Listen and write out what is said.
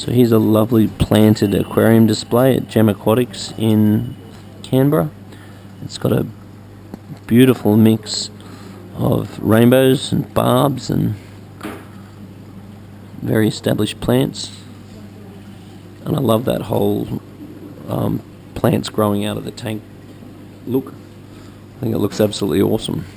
So here's a lovely planted aquarium display at Gem Aquatics in Canberra. It's got a beautiful mix of rainbows and barbs and very established plants. And I love that whole plants growing out of the tank look. I think it looks absolutely awesome.